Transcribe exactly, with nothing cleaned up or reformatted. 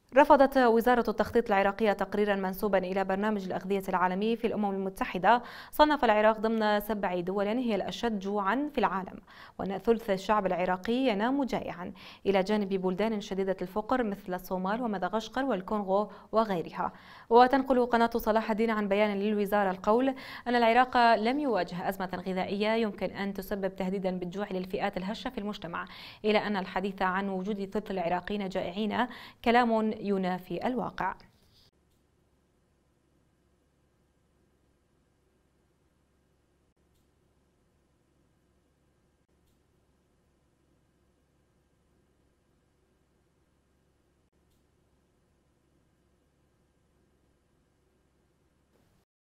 رفضت وزارة التخطيط العراقية تقريرا منسوبا إلى برنامج الأغذية العالمي في الأمم المتحدة صنف العراق ضمن سبع دول هي الأشد جوعا في العالم، وأن ثلث الشعب العراقي ينام جائعا، إلى جانب بلدان شديدة الفقر مثل الصومال ومدغشقر والكونغو وغيرها. وتنقل قناة صلاح الدين عن بيان للوزارة القول أن العراق لم يواجه أزمة غذائية يمكن أن تسبب تهديدا بالجوع للفئات الهشة في المجتمع، إلى أن الحديث عن وجود ثلث العراقيين جائعين كلام ينافي الواقع.